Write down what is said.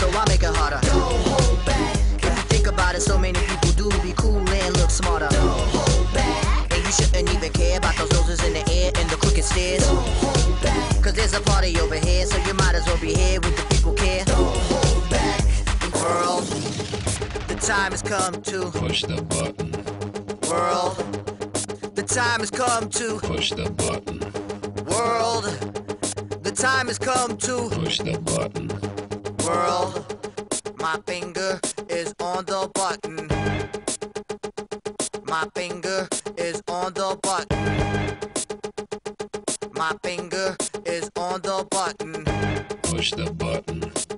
so I make it harder. Don't hold back. If you think about it, so many people do be cool and look smarter. Don't hold back. And you shouldn't even care about those roses in the air and the crooked stairs. Don't hold back. Cause there's a party over here, so you might as well be here with the people care. Don't hold back. World, the time has come to push the button. World, the time has come to push the button. World, the time has come to push the button. World, my finger is on the button. My finger is on the button. My finger is on the button. Push the button.